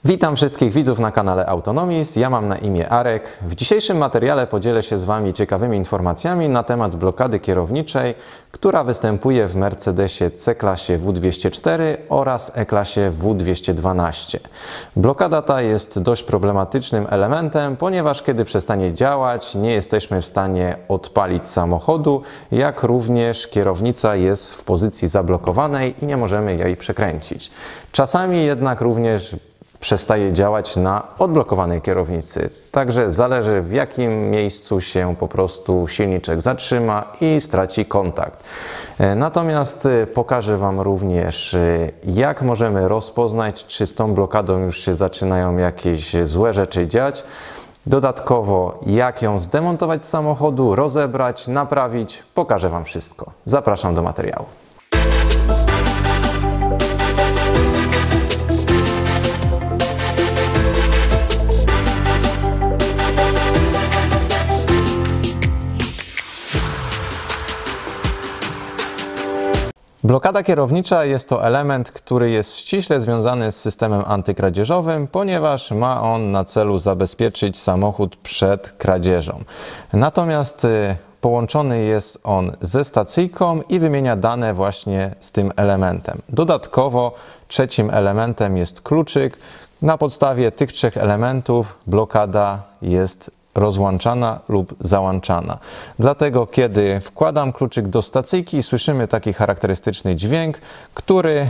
Witam wszystkich widzów na kanale Autonomist. Ja mam na imię Arek. W dzisiejszym materiale podzielę się z Wami ciekawymi informacjami na temat blokady kierowniczej, która występuje w Mercedesie C-klasie W204 oraz E-klasie W212. Blokada ta jest dość problematycznym elementem, ponieważ kiedy przestanie działać, nie jesteśmy w stanie odpalić samochodu, jak również kierownica jest w pozycji zablokowanej i nie możemy jej przekręcić. Czasami jednak również przestaje działać na odblokowanej kierownicy. Także zależy, w jakim miejscu się po prostu silniczek zatrzyma i straci kontakt. Natomiast pokażę Wam również, jak możemy rozpoznać, czy z tą blokadą już się zaczynają jakieś złe rzeczy dziać. Dodatkowo, jak ją zdemontować z samochodu, rozebrać, naprawić. Pokażę Wam wszystko. Zapraszam do materiału. Blokada kierownicza jest to element, który jest ściśle związany z systemem antykradzieżowym, ponieważ ma on na celu zabezpieczyć samochód przed kradzieżą. Natomiast połączony jest on ze stacyjką i wymienia dane właśnie z tym elementem. Dodatkowo trzecim elementem jest kluczyk. Na podstawie tych trzech elementów blokada jest rozłączana lub załączana. Dlatego kiedy wkładam kluczyk do stacyjki, słyszymy taki charakterystyczny dźwięk, który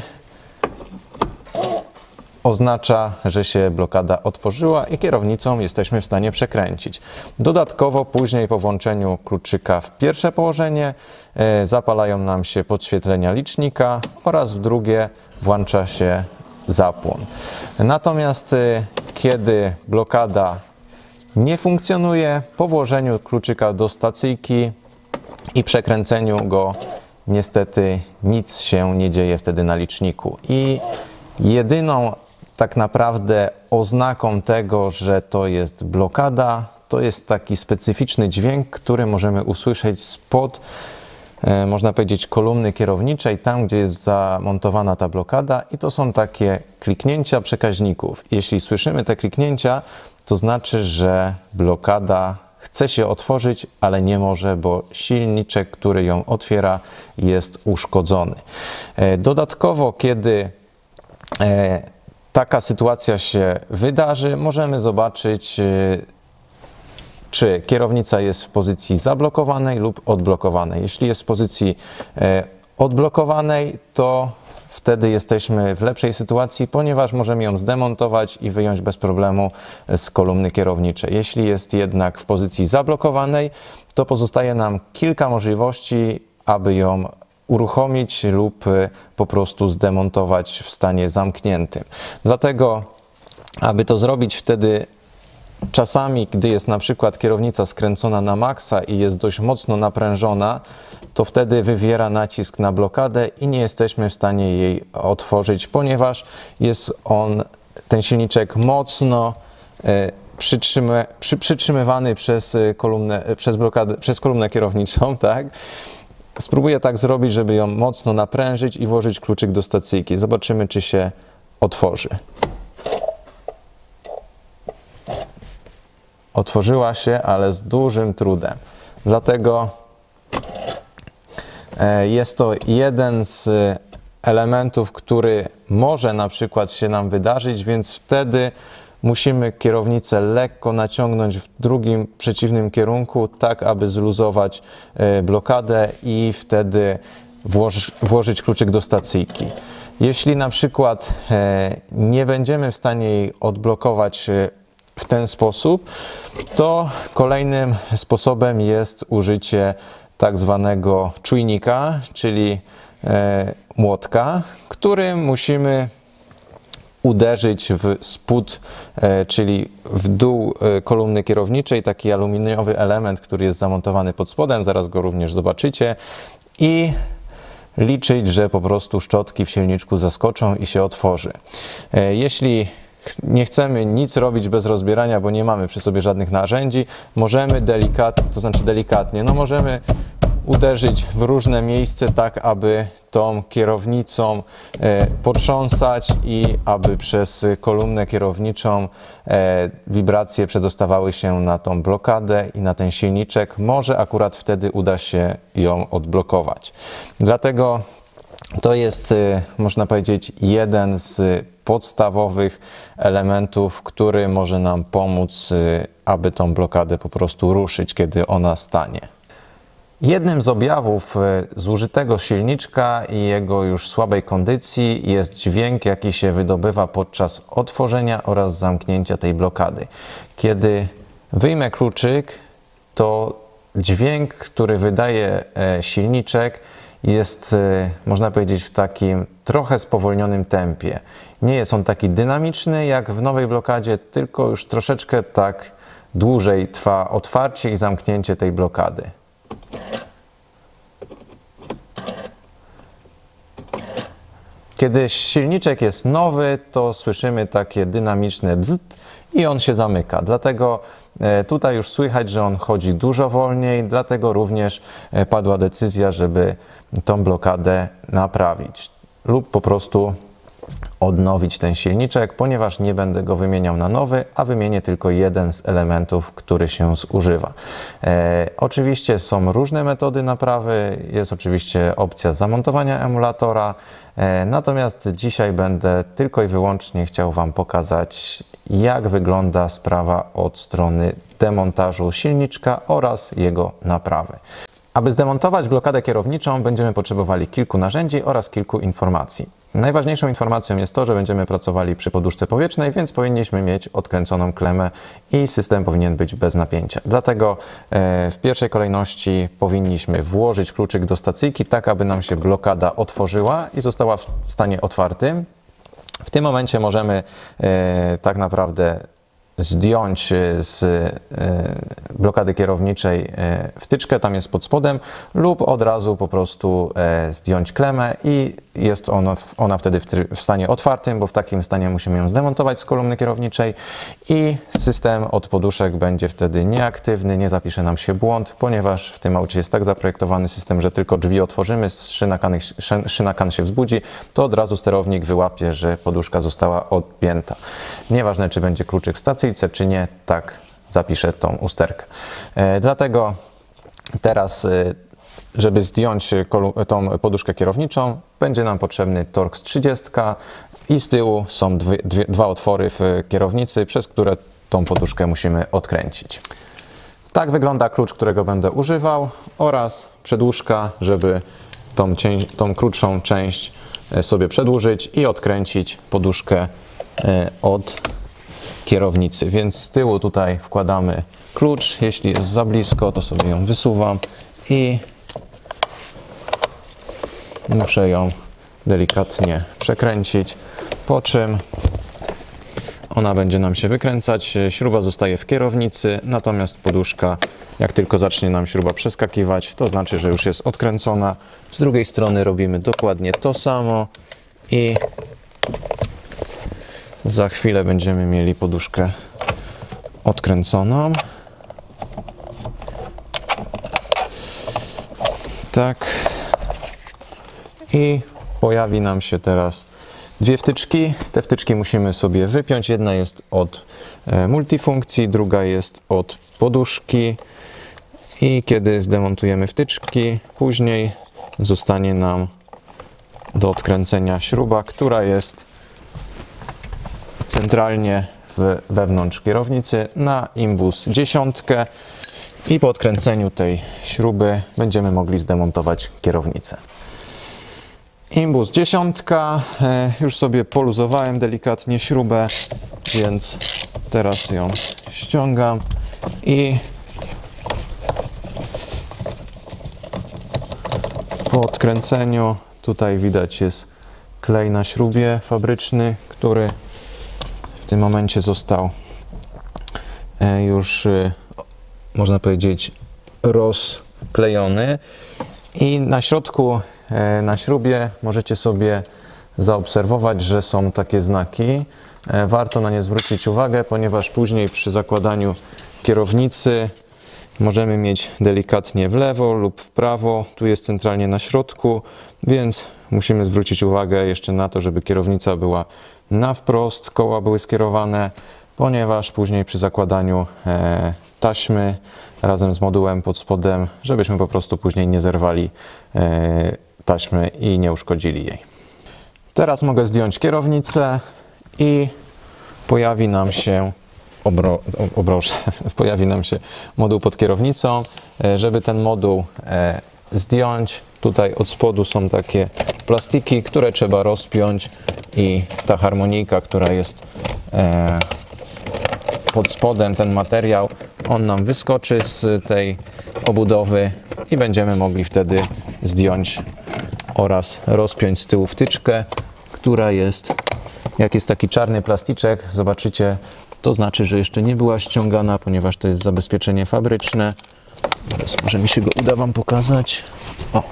oznacza, że się blokada otworzyła i kierownicą jesteśmy w stanie przekręcić. Dodatkowo później po włączeniu kluczyka w pierwsze położenie zapalają nam się podświetlenia licznika oraz w drugie włącza się zapłon. Natomiast kiedy blokada nie funkcjonuje, po włożeniu kluczyka do stacyjki i przekręceniu go niestety nic się nie dzieje wtedy na liczniku. I jedyną tak naprawdę oznaką tego, że to jest blokada, to jest taki specyficzny dźwięk, który możemy usłyszeć spod, można powiedzieć, kolumny kierowniczej, tam gdzie jest zamontowana ta blokada, i to są takie kliknięcia przekaźników. Jeśli słyszymy te kliknięcia, to znaczy, że blokada chce się otworzyć, ale nie może, bo silniczek, który ją otwiera, jest uszkodzony. Dodatkowo, kiedy taka sytuacja się wydarzy, możemy zobaczyć, czy kierownica jest w pozycji zablokowanej lub odblokowanej. Jeśli jest w pozycji odblokowanej, to wtedy jesteśmy w lepszej sytuacji, ponieważ możemy ją zdemontować i wyjąć bez problemu z kolumny kierowniczej. Jeśli jest jednak w pozycji zablokowanej, to pozostaje nam kilka możliwości, aby ją uruchomić lub po prostu zdemontować w stanie zamkniętym. Dlatego, aby to zrobić, wtedy czasami, gdy jest na przykład kierownica skręcona na maksa i jest dość mocno naprężona, to wtedy wywiera nacisk na blokadę i nie jesteśmy w stanie jej otworzyć, ponieważ jest ten silniczek mocno przytrzymywany przez kolumnę kierowniczą, tak? Spróbuję tak zrobić, żeby ją mocno naprężyć i włożyć kluczyk do stacyjki. Zobaczymy, czy się otworzy. Otworzyła się, ale z dużym trudem. Dlatego jest to jeden z elementów, który może na przykład się nam wydarzyć, więc wtedy musimy kierownicę lekko naciągnąć w drugim, przeciwnym kierunku, tak aby zluzować blokadę i wtedy włożyć kluczyk do stacyjki. Jeśli na przykład nie będziemy w stanie jej odblokować w ten sposób, to kolejnym sposobem jest użycie tak zwanego czujnika, czyli młotka, którym musimy uderzyć w spód, czyli w dół kolumny kierowniczej, taki aluminiowy element, który jest zamontowany pod spodem, zaraz go również zobaczycie, i liczyć, że po prostu szczotki w silniczku zaskoczą i się otworzy. Jeśli nie chcemy nic robić bez rozbierania, bo nie mamy przy sobie żadnych narzędzi, możemy delikatnie, możemy uderzyć w różne miejsca, tak aby tą kierownicą potrząsać i aby przez kolumnę kierowniczą wibracje przedostawały się na tą blokadę i na ten silniczek. Może akurat wtedy uda się ją odblokować. Dlatego to jest, można powiedzieć, jeden z podstawowych elementów, który może nam pomóc, aby tą blokadę po prostu ruszyć, kiedy ona stanie. Jednym z objawów zużytego silniczka i jego już słabej kondycji jest dźwięk, jaki się wydobywa podczas otworzenia oraz zamknięcia tej blokady. Kiedy wyjmę kluczyk, to dźwięk, który wydaje silniczek, jest, można powiedzieć, w takim trochę spowolnionym tempie. Nie jest on taki dynamiczny jak w nowej blokadzie, tylko już troszeczkę tak dłużej trwa otwarcie i zamknięcie tej blokady. Kiedy silniczek jest nowy, to słyszymy takie dynamiczne bzzt i on się zamyka. Dlatego tutaj już słychać, że on chodzi dużo wolniej, dlatego również padła decyzja, żeby tą blokadę naprawić lub po prostu odnowić ten silniczek, ponieważ nie będę go wymieniał na nowy, a wymienię tylko jeden z elementów, który się zużywa. Oczywiście są różne metody naprawy, jest oczywiście opcja zamontowania emulatora, natomiast dzisiaj będę tylko i wyłącznie chciał Wam pokazać, jak wygląda sprawa od strony demontażu silniczka oraz jego naprawy. Aby zdemontować blokadę kierowniczą, będziemy potrzebowali kilku narzędzi oraz kilku informacji. Najważniejszą informacją jest to, że będziemy pracowali przy poduszce powietrznej, więc powinniśmy mieć odkręconą klemę i system powinien być bez napięcia. Dlatego w pierwszej kolejności powinniśmy włożyć kluczyk do stacyjki, tak aby nam się blokada otworzyła i została w stanie otwartym. W tym momencie możemy tak naprawdę zdjąć z blokady kierowniczej wtyczkę, tam jest pod spodem, lub od razu po prostu zdjąć klemę i jest ona wtedy w stanie otwartym, bo w takim stanie musimy ją zdemontować z kolumny kierowniczej i system od poduszek będzie wtedy nieaktywny, nie zapisze nam się błąd, ponieważ w tym aucie jest tak zaprojektowany system, że tylko drzwi otworzymy, szynakan się wzbudzi, to od razu sterownik wyłapie, że poduszka została odpięta. Nieważne, czy będzie kluczyk w stacyjce, czy nie, tak zapiszę tą usterkę. Dlatego teraz, żeby zdjąć tą poduszkę kierowniczą, będzie nam potrzebny Torx 30 i z tyłu są dwa otwory w kierownicy, przez które tą poduszkę musimy odkręcić. Tak wygląda klucz, którego będę używał, oraz przedłużka, żeby tą krótszą część sobie przedłużyć i odkręcić poduszkę od kierownicy. Więc z tyłu tutaj wkładamy klucz, jeśli jest za blisko, to sobie ją wysuwam i muszę ją delikatnie przekręcić, po czym ona będzie nam się wykręcać, śruba zostaje w kierownicy, natomiast poduszka, jak tylko zacznie nam śruba przeskakiwać, to znaczy, że już jest odkręcona. Z drugiej strony robimy dokładnie to samo i za chwilę będziemy mieli poduszkę odkręconą. Tak. I pojawi nam się teraz dwie wtyczki. Te wtyczki musimy sobie wypiąć. Jedna jest od multifunkcji, druga jest od poduszki. I kiedy zdemontujemy wtyczki, później zostanie nam do odkręcenia śruba, która jest centralnie wewnątrz kierownicy na imbus 10 i po odkręceniu tej śruby będziemy mogli zdemontować kierownicę. Imbus 10, już sobie poluzowałem delikatnie śrubę, więc teraz ją ściągam i po odkręceniu tutaj widać jest klej na śrubie fabryczny, który w tym momencie został już, można powiedzieć, rozklejony i na środku, na śrubie możecie sobie zaobserwować, że są takie znaki. Warto na nie zwrócić uwagę, ponieważ później przy zakładaniu kierownicy możemy mieć delikatnie w lewo lub w prawo. Tu jest centralnie na środku, więc musimy zwrócić uwagę jeszcze na to, żeby kierownica była na wprost, koła były skierowane, ponieważ później przy zakładaniu taśmy razem z modułem pod spodem, żebyśmy po prostu później nie zerwali taśmy i nie uszkodzili jej. Teraz mogę zdjąć kierownicę i pojawi nam się pojawi nam się moduł pod kierownicą. Żeby ten moduł zdjąć, tutaj od spodu są takie plastiki, które trzeba rozpiąć i ta harmonijka, która jest pod spodem, ten materiał, on nam wyskoczy z tej obudowy i będziemy mogli wtedy zdjąć oraz rozpiąć z tyłu wtyczkę, która jest, jak jest taki czarny plasticzek, zobaczycie, to znaczy, że jeszcze nie była ściągana, ponieważ to jest zabezpieczenie fabryczne. Teraz może mi się go uda Wam pokazać. O!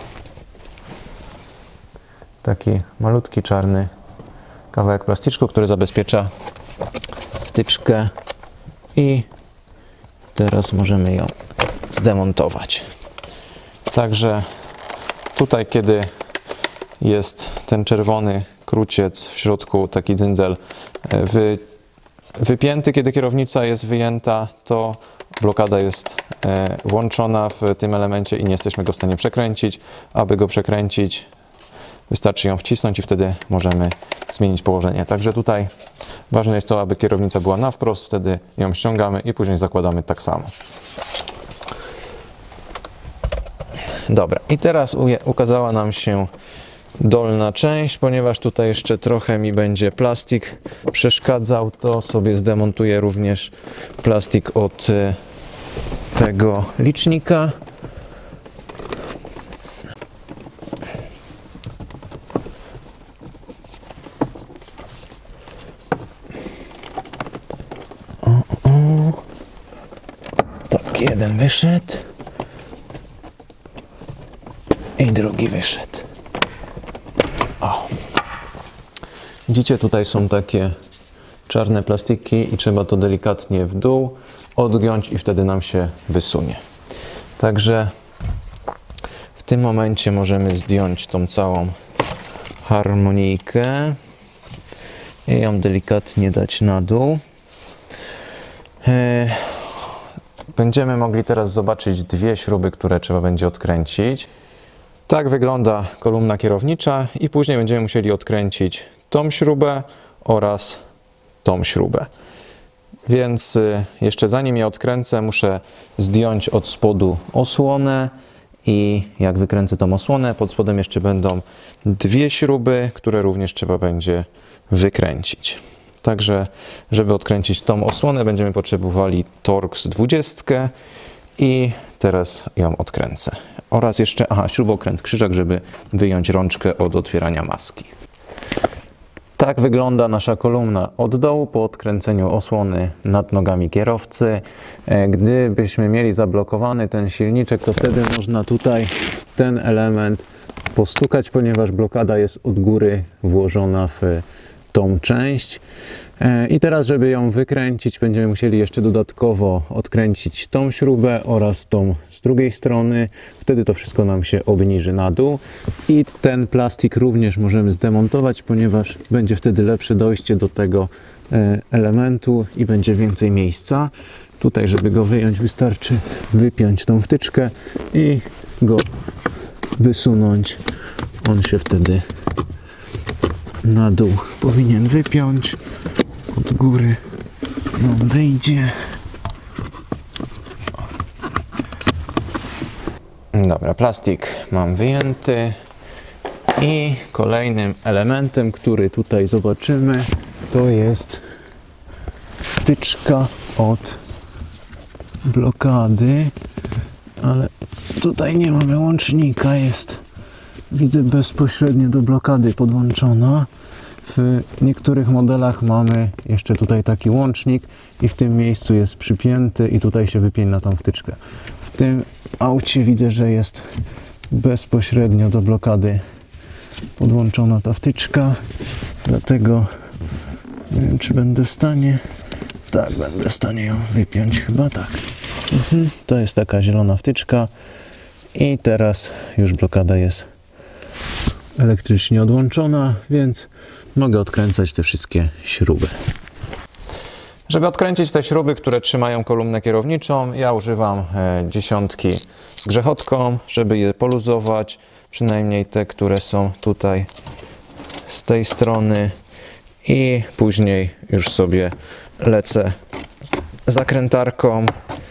Taki malutki czarny kawałek plasticzku, który zabezpiecza wtyczkę i teraz możemy ją zdemontować. Także tutaj, kiedy jest ten czerwony kruciec w środku, taki dzyndzel wypięty, kiedy kierownica jest wyjęta, to blokada jest włączona w tym elemencie i nie jesteśmy go w stanie przekręcić. Aby go przekręcić, wystarczy ją wcisnąć i wtedy możemy zmienić położenie. Także tutaj ważne jest to, aby kierownica była na wprost, wtedy ją ściągamy i później zakładamy tak samo. Dobra, i teraz ukazała nam się dolna część, ponieważ tutaj jeszcze trochę mi będzie plastik przeszkadzał, to sobie zdemontuję również plastik od tego licznika. Tak, jeden wyszedł i drugi wyszedł. O. Widzicie, tutaj są takie czarne plastiki i trzeba to delikatnie w dół odgiąć i wtedy nam się wysunie. Także w tym momencie możemy zdjąć tą całą harmonijkę i ją delikatnie dać na dół. Będziemy mogli teraz zobaczyć dwie śruby, które trzeba będzie odkręcić. Tak wygląda kolumna kierownicza i później będziemy musieli odkręcić tą śrubę oraz tą śrubę. Więc jeszcze zanim je odkręcę, muszę zdjąć od spodu osłonę i jak wykręcę tą osłonę, pod spodem jeszcze będą dwie śruby, które również trzeba będzie wykręcić. Także, żeby odkręcić tą osłonę, będziemy potrzebowali Torx 20 i teraz ją odkręcę. Oraz jeszcze, śrubokręt krzyżak, żeby wyjąć rączkę od otwierania maski. Tak wygląda nasza kolumna od dołu po odkręceniu osłony nad nogami kierowcy. Gdybyśmy mieli zablokowany ten silniczek, to wtedy można tutaj ten element postukać, ponieważ blokada jest od góry włożona w tą część. I teraz, żeby ją wykręcić, będziemy musieli jeszcze dodatkowo odkręcić tą śrubę oraz tą z drugiej strony. Wtedy to wszystko nam się obniży na dół. I ten plastik również możemy zdemontować, ponieważ będzie wtedy lepsze dojście do tego elementu i będzie więcej miejsca. Tutaj, żeby go wyjąć, wystarczy wypiąć tą wtyczkę i go wysunąć. On się wtedy na dół powinien wypiąć. Od góry nam wyjdzie. Dobra, plastik mam wyjęty i kolejnym elementem, który tutaj zobaczymy, to jest wtyczka od blokady, ale tutaj nie mamy łącznika, jest, widzę, bezpośrednio do blokady podłączona. W niektórych modelach mamy jeszcze tutaj taki łącznik i w tym miejscu jest przypięty i tutaj się wypina tą wtyczkę. W tym aucie widzę, że jest bezpośrednio do blokady podłączona ta wtyczka, dlatego nie wiem, czy będę w stanie. Tak, będę w stanie ją wypiąć, chyba tak. To jest taka zielona wtyczka i teraz już blokada jest elektrycznie odłączona, więc mogę odkręcać te wszystkie śruby. Żeby odkręcić te śruby, które trzymają kolumnę kierowniczą, ja używam dziesiątki z grzechotką, żeby je poluzować, przynajmniej te, które są tutaj z tej strony, i później już sobie lecę zakrętarką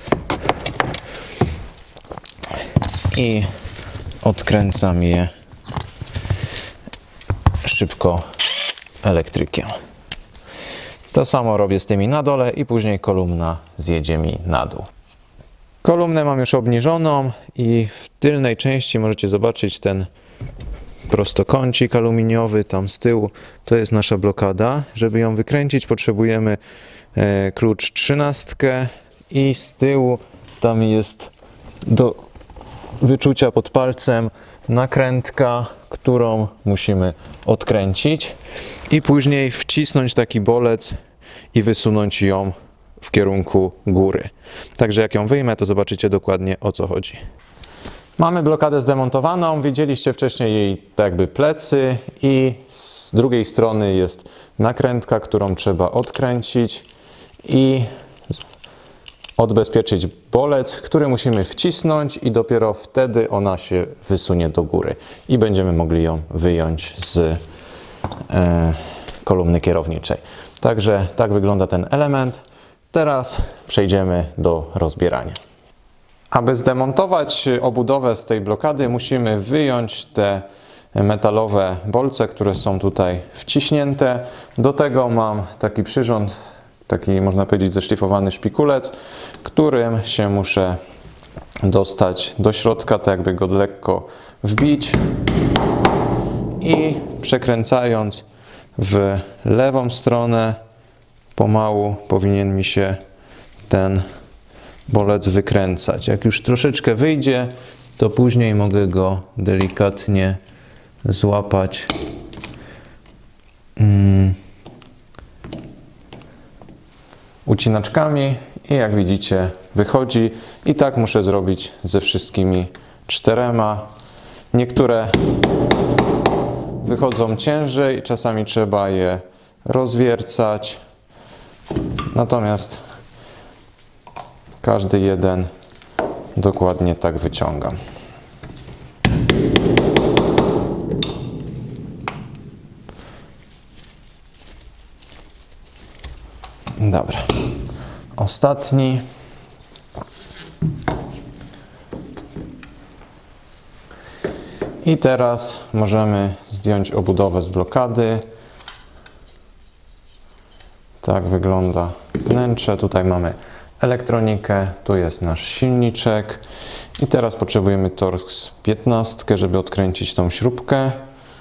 i odkręcam je szybko elektrykiem. To samo robię z tymi na dole i później kolumna zjedzie mi na dół. Kolumnę mam już obniżoną i w tylnej części możecie zobaczyć ten prostokącik aluminiowy tam z tyłu. To jest nasza blokada. Żeby ją wykręcić, potrzebujemy klucz 13 i z tyłu tam jest do wyczucia pod palcem nakrętka, którą musimy odkręcić i później wcisnąć taki bolec i wysunąć ją w kierunku góry. Także jak ją wyjmę, to zobaczycie dokładnie, o co chodzi. Mamy blokadę zdemontowaną, widzieliście wcześniej jej tak jakby plecy i z drugiej strony jest nakrętka, którą trzeba odkręcić i odbezpieczyć bolec, który musimy wcisnąć i dopiero wtedy ona się wysunie do góry i będziemy mogli ją wyjąć z kolumny kierowniczej. Także tak wygląda ten element. Teraz przejdziemy do rozbierania. Aby zdemontować obudowę z tej blokady, musimy wyjąć te metalowe bolce, które są tutaj wciśnięte. Do tego mam taki przyrząd, taki można powiedzieć zeszlifowany szpikulec, którym się muszę dostać do środka, tak jakby go lekko wbić i przekręcając w lewą stronę pomału powinien mi się ten bolec wykręcać. Jak już troszeczkę wyjdzie, to później mogę go delikatnie złapać ucinaczkami i jak widzicie wychodzi i tak muszę zrobić ze wszystkimi 4. Niektóre wychodzą ciężej, czasami trzeba je rozwiercać, natomiast każdy jeden dokładnie tak wyciągam. Dobra, ostatni. I teraz możemy zdjąć obudowę z blokady. Tak wygląda wnętrze. Tutaj mamy elektronikę, tu jest nasz silniczek i teraz potrzebujemy Torx 15, żeby odkręcić tą śrubkę.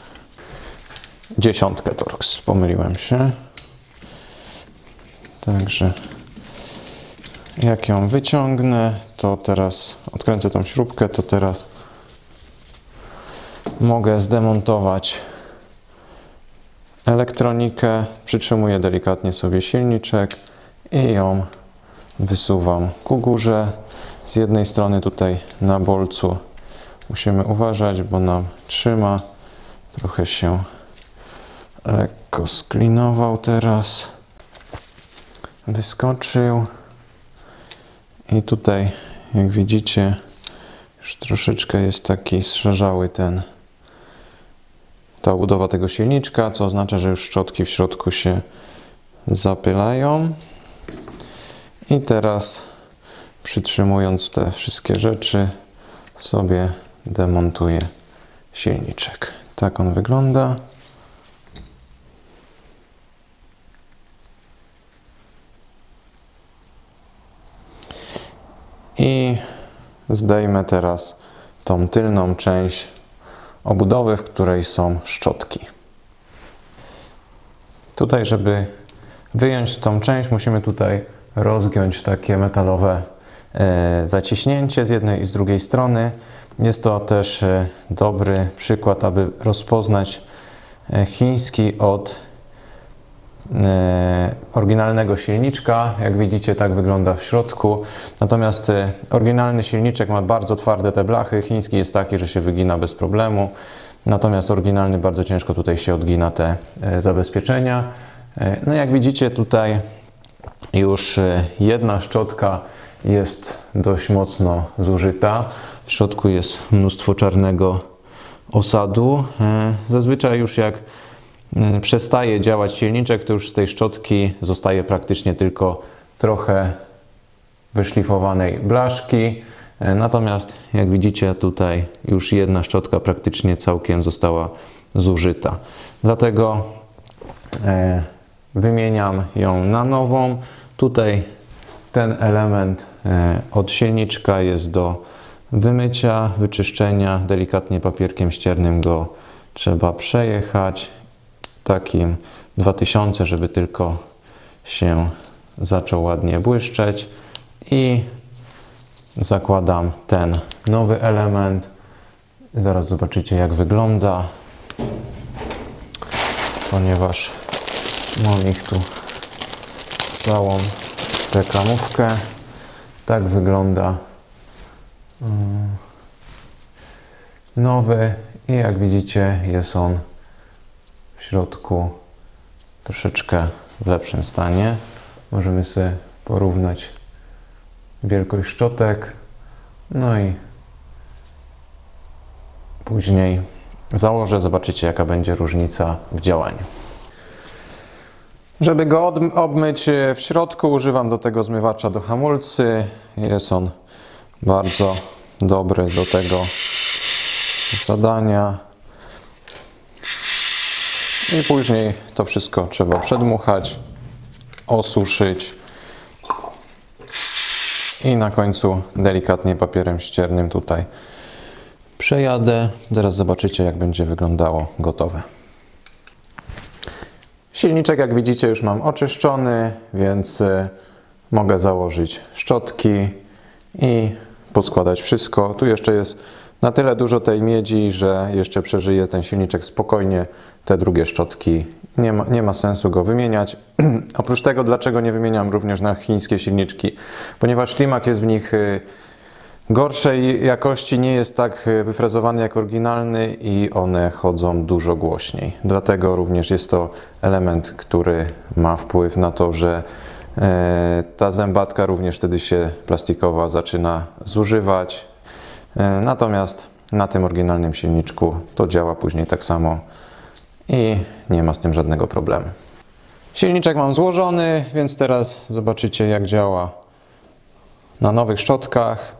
10 Torx, pomyliłem się. Także jak ją wyciągnę, to teraz odkręcę tą śrubkę, to teraz mogę zdemontować elektronikę, przytrzymuję delikatnie sobie silniczek i ją wysuwam ku górze. Z jednej strony tutaj na bolcu musimy uważać, bo nam trzyma. Trochę się lekko sklinował teraz. Wyskoczył. I tutaj, jak widzicie, już troszeczkę jest taki zszarzały ta budowa tego silniczka, co oznacza, że już szczotki w środku się zapylają. I teraz przytrzymując te wszystkie rzeczy sobie demontuję silniczek. Tak on wygląda. I zdejmę teraz tą tylną część obudowy, w której są szczotki. Tutaj, żeby wyjąć tą część, musimy tutaj rozgiąć takie metalowe zaciśnięcie z jednej i z drugiej strony. Jest to też dobry przykład, aby rozpoznać chiński od oryginalnego silniczka. Jak widzicie, tak wygląda w środku. Natomiast oryginalny silniczek ma bardzo twarde te blachy. Chiński jest taki, że się wygina bez problemu. Natomiast oryginalny bardzo ciężko tutaj się odgina te zabezpieczenia. No jak widzicie, tutaj już jedna szczotka jest dość mocno zużyta. W środku jest mnóstwo czarnego osadu. Zazwyczaj już jak przestaje działać silniczek, to już z tej szczotki zostaje praktycznie tylko trochę wyszlifowanej blaszki. Natomiast jak widzicie, tutaj już jedna szczotka praktycznie całkiem została zużyta. Dlatego wymieniam ją na nową. Tutaj ten element od silniczka jest do wymycia, wyczyszczenia. Delikatnie papierkiem ściernym go trzeba przejechać. Takim 2000, żeby tylko się zaczął ładnie błyszczeć. I zakładam ten nowy element. Zaraz zobaczycie, jak wygląda, ponieważ mam ich tu całą reklamówkę. Tak wygląda nowy i jak widzicie, jest on w środku troszeczkę w lepszym stanie. Możemy sobie porównać wielkość szczotek, no i później założę, zobaczycie, jaka będzie różnica w działaniu. Żeby go obmyć w środku, używam do tego zmywacza do hamulcy. Jest on bardzo dobry do tego zadania. I później to wszystko trzeba przedmuchać, osuszyć i na końcu delikatnie papierem ściernym tutaj przejadę. Zaraz zobaczycie, jak będzie wyglądało gotowe. Silniczek, jak widzicie, już mam oczyszczony, więc mogę założyć szczotki i poskładać wszystko. Tu jeszcze jest na tyle dużo tej miedzi, że jeszcze przeżyje ten silniczek spokojnie te drugie szczotki. Nie ma sensu go wymieniać. Oprócz tego, dlaczego nie wymieniam również na chińskie silniczki? Ponieważ ślimak jest w nich gorszej jakości, nie jest tak wyfrezowany jak oryginalny i one chodzą dużo głośniej. Dlatego również jest to element, który ma wpływ na to, że ta zębatka również wtedy się plastikowa zaczyna zużywać. Natomiast na tym oryginalnym silniczku to działa później tak samo i nie ma z tym żadnego problemu. Silniczek mam złożony, więc teraz zobaczycie, jak działa na nowych szczotkach.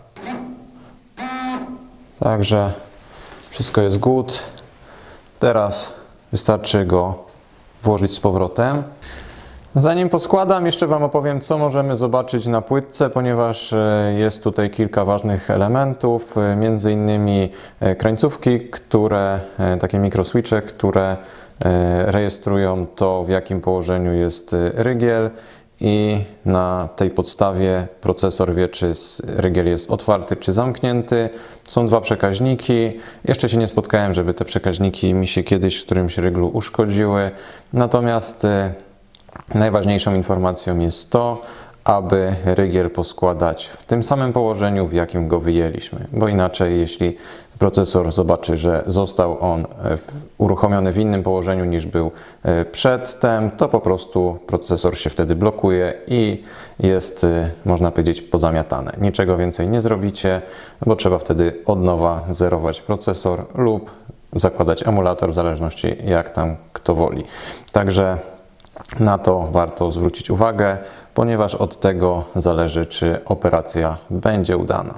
Także wszystko jest good. Teraz wystarczy go włożyć z powrotem. Zanim poskładam, jeszcze Wam opowiem, co możemy zobaczyć na płytce, ponieważ jest tutaj kilka ważnych elementów, między innymi krańcówki, takie mikroswitche, które rejestrują to, w jakim położeniu jest rygiel i na tej podstawie procesor wie, czy rygiel jest otwarty, czy zamknięty. Są dwa przekaźniki. Jeszcze się nie spotkałem, żeby te przekaźniki mi się kiedyś w którymś ryglu uszkodziły. Natomiast najważniejszą informacją jest to, aby rygiel poskładać w tym samym położeniu, w jakim go wyjęliśmy. Bo inaczej, jeśli procesor zobaczy, że został on uruchomiony w innym położeniu niż był przedtem, to po prostu procesor się wtedy blokuje i jest, można powiedzieć, pozamiatane. Niczego więcej nie zrobicie, bo trzeba wtedy od nowa zerować procesor lub zakładać emulator, w zależności jak tam kto woli. Także na to warto zwrócić uwagę, ponieważ od tego zależy, czy operacja będzie udana.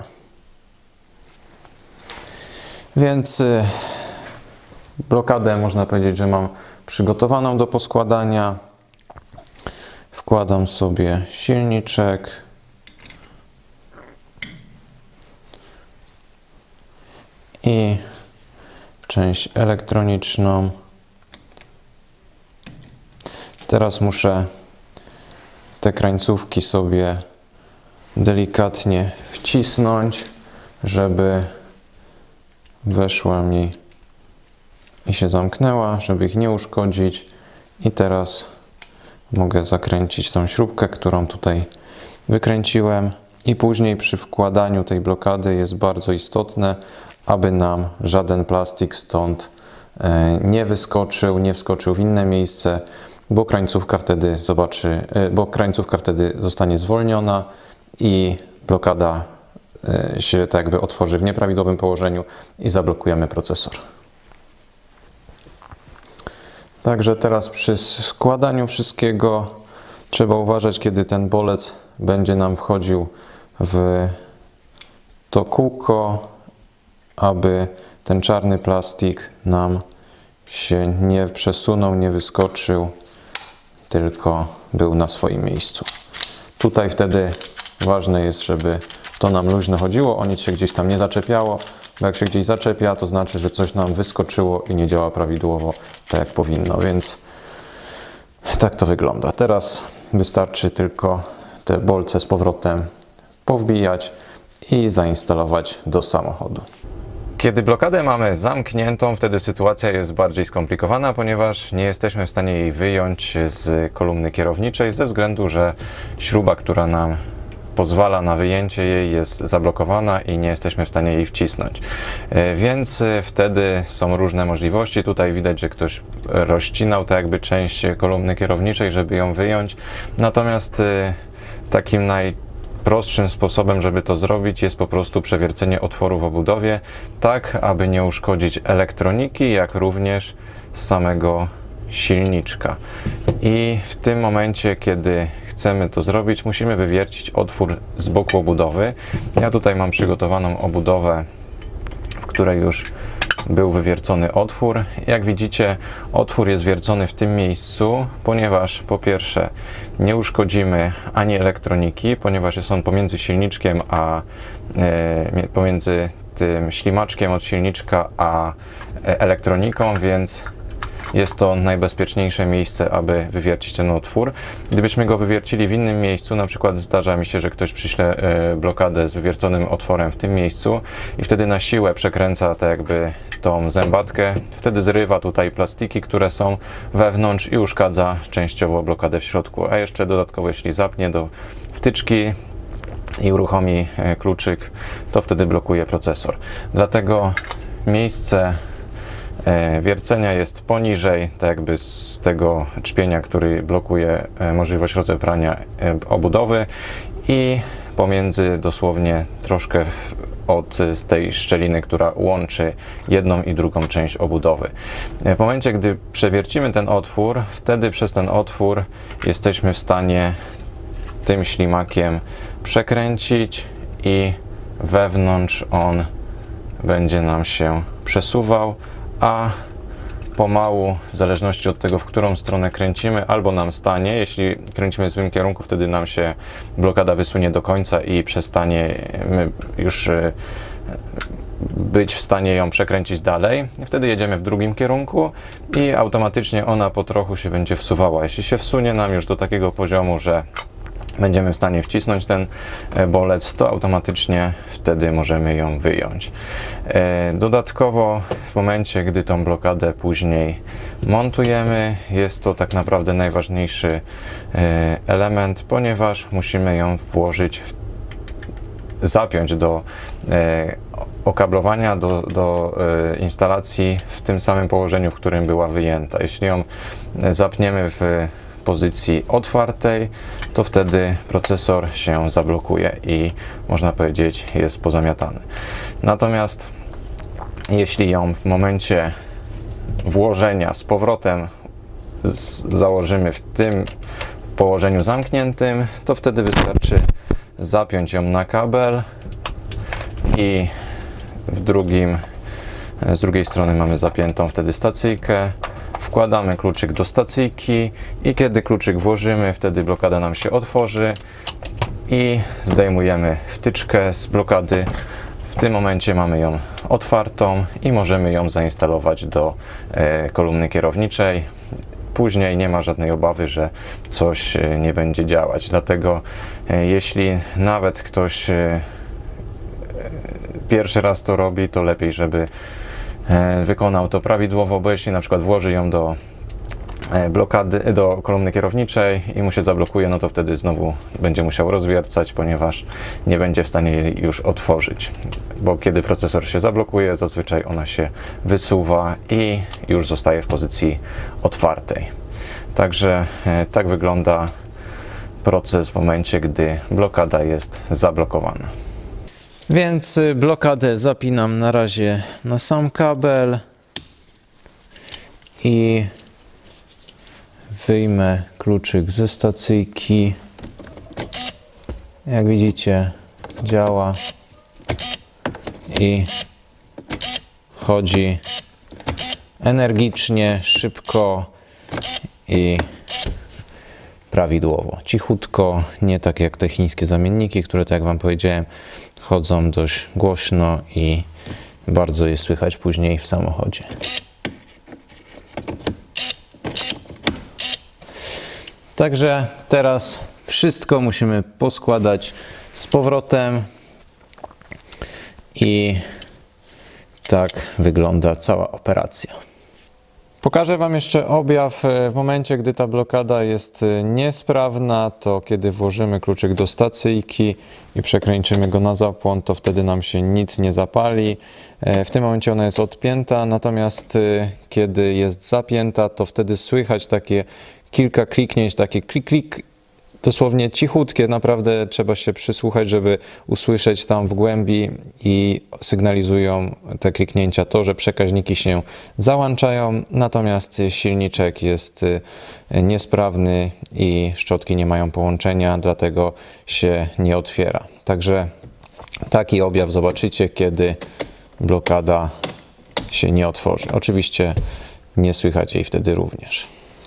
Więc blokadę, można powiedzieć, że mam przygotowaną do poskładania. Wkładam sobie silniczek. I część elektroniczną. Teraz muszę te krańcówki sobie delikatnie wcisnąć, żeby weszła mi i się zamknęła, żeby ich nie uszkodzić. I teraz mogę zakręcić tą śrubkę, którą tutaj wykręciłem, i później przy wkładaniu tej blokady jest bardzo istotne, aby nam żaden plastik stąd nie wskoczył w inne miejsce, bo krańcówka wtedy zostanie zwolniona i blokada się tak jakby otworzy w nieprawidłowym położeniu i zablokujemy procesor. Także teraz przy składaniu wszystkiego trzeba uważać, kiedy ten bolec będzie nam wchodził w to kółko, aby ten czarny plastik nam się nie przesunął, nie wyskoczył, tylko był na swoim miejscu. Tutaj wtedy ważne jest, żeby to nam luźno chodziło, o nic się gdzieś tam nie zaczepiało, bo jak się gdzieś zaczepia, to znaczy, że coś nam wyskoczyło i nie działa prawidłowo tak jak powinno, więc tak to wygląda. Teraz wystarczy tylko te bolce z powrotem powbijać i zainstalować do samochodu. Kiedy blokadę mamy zamkniętą, wtedy sytuacja jest bardziej skomplikowana, ponieważ nie jesteśmy w stanie jej wyjąć z kolumny kierowniczej ze względu, że śruba, która nam pozwala na wyjęcie jej, jest zablokowana i nie jesteśmy w stanie jej wcisnąć. Więc wtedy są różne możliwości. Tutaj widać, że ktoś rozcinał tak jakby część kolumny kierowniczej, żeby ją wyjąć. Natomiast takim najprostszym sposobem, żeby to zrobić, jest po prostu przewiercenie otworu w obudowie, tak aby nie uszkodzić elektroniki, jak również samego silniczka. I w tym momencie, kiedy chcemy to zrobić, musimy wywiercić otwór z boku obudowy. Ja tutaj mam przygotowaną obudowę, w której już był wywiercony otwór. Jak widzicie, otwór jest wiercony w tym miejscu, ponieważ po pierwsze nie uszkodzimy ani elektroniki, ponieważ jest on pomiędzy silniczkiem a pomiędzy tym ślimaczkiem od silniczka a elektroniką, więc jest to najbezpieczniejsze miejsce, aby wywiercić ten otwór. Gdybyśmy go wywiercili w innym miejscu, na przykład zdarza mi się, że ktoś przyśle blokadę z wywierconym otworem w tym miejscu i wtedy na siłę przekręca tak jakby tą zębatkę, wtedy zrywa tutaj plastiki, które są wewnątrz i uszkadza częściowo blokadę w środku. A jeszcze dodatkowo, jeśli zapnie do wtyczki i uruchomi kluczyk, to wtedy blokuje procesor. Dlatego miejsce wiercenia jest poniżej, tak jakby z tego czpienia, który blokuje możliwość rozebrania obudowy, i pomiędzy dosłownie troszkę od tej szczeliny, która łączy jedną i drugą część obudowy. W momencie, gdy przewiercimy ten otwór, wtedy przez ten otwór jesteśmy w stanie tym ślimakiem przekręcić i wewnątrz on będzie nam się przesuwał, a pomału, w zależności od tego, w którą stronę kręcimy, albo nam stanie. Jeśli kręcimy w złym kierunku, wtedy nam się blokada wysunie do końca i przestaniemy już być w stanie ją przekręcić dalej. Wtedy jedziemy w drugim kierunku i automatycznie ona po trochu się będzie wsuwała. Jeśli się wsunie nam już do takiego poziomu, że będziemy w stanie wcisnąć ten bolec, to automatycznie wtedy możemy ją wyjąć. Dodatkowo w momencie, gdy tą blokadę później montujemy, jest to tak naprawdę najważniejszy element, ponieważ musimy ją włożyć, zapiąć do okablowania, do instalacji w tym samym położeniu, w którym była wyjęta. Jeśli ją zapniemy w pozycji otwartej, to wtedy procesor się zablokuje i można powiedzieć, jest pozamiatany. Natomiast jeśli ją w momencie włożenia z powrotem założymy w tym położeniu zamkniętym, to wtedy wystarczy zapiąć ją na kabel i z drugiej strony mamy zapiętą wtedy stacyjkę. Wkładamy kluczyk do stacyjki i kiedy kluczyk włożymy, wtedy blokada nam się otworzy i zdejmujemy wtyczkę z blokady. W tym momencie mamy ją otwartą i możemy ją zainstalować do kolumny kierowniczej. Później nie ma żadnej obawy, że coś nie będzie działać. Dlatego jeśli nawet ktoś pierwszy raz to robi, to lepiej, żeby wykonał to prawidłowo, bo jeśli na przykład włoży ją do blokady do kolumny kierowniczej i mu się zablokuje, no to wtedy znowu będzie musiał rozwiercać, ponieważ nie będzie w stanie jej już otworzyć. Bo kiedy procesor się zablokuje, zazwyczaj ona się wysuwa i już zostaje w pozycji otwartej. Także tak wygląda proces w momencie, gdy blokada jest zablokowana. Więc blokadę zapinam na razie na sam kabel i wyjmę kluczyk ze stacyjki. Jak widzicie, działa i chodzi energicznie, szybko i prawidłowo. Cichutko, nie tak jak te chińskie zamienniki, które, tak jak Wam powiedziałem, chodzą dość głośno i bardzo je słychać później w samochodzie. Także teraz wszystko musimy poskładać z powrotem i tak wygląda cała operacja. Pokażę Wam jeszcze objaw w momencie, gdy ta blokada jest niesprawna, to kiedy włożymy kluczyk do stacyjki i przekręcimy go na zapłon, to wtedy nam się nic nie zapali. W tym momencie ona jest odpięta, natomiast kiedy jest zapięta, to wtedy słychać takie kilka kliknięć, takie klik, klik, dosłownie cichutkie, naprawdę trzeba się przysłuchać, żeby usłyszeć tam w głębi i sygnalizują te kliknięcia to, że przekaźniki się załączają, natomiast silniczek jest niesprawny i szczotki nie mają połączenia, dlatego się nie otwiera. Także taki objaw zobaczycie, kiedy blokada się nie otworzy. Oczywiście nie słychać jej wtedy również.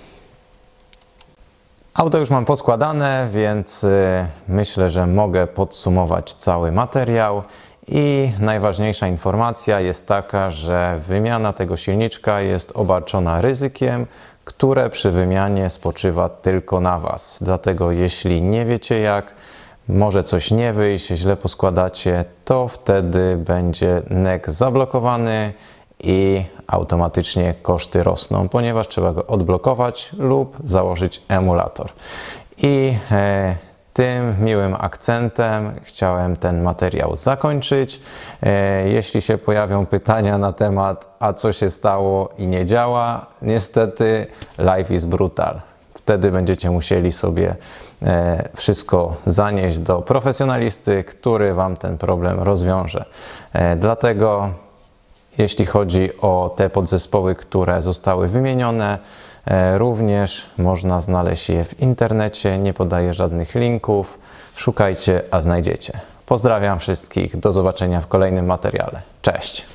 Auto już mam poskładane, więc myślę, że mogę podsumować cały materiał i najważniejsza informacja jest taka, że wymiana tego silniczka jest obarczona ryzykiem, które przy wymianie spoczywa tylko na Was. Dlatego jeśli nie wiecie jak, może coś nie wyjść, źle poskładacie, to wtedy będzie NEC zablokowany i automatycznie koszty rosną, ponieważ trzeba go odblokować lub założyć emulator. I tym miłym akcentem chciałem ten materiał zakończyć. Jeśli się pojawią pytania na temat, a co się stało i nie działa, niestety life is brutal. Wtedy będziecie musieli sobie wszystko zanieść do profesjonalisty, który Wam ten problem rozwiąże. Dlatego jeśli chodzi o te podzespoły, które zostały wymienione, również można znaleźć je w internecie, nie podaję żadnych linków, szukajcie, a znajdziecie. Pozdrawiam wszystkich, do zobaczenia w kolejnym materiale. Cześć!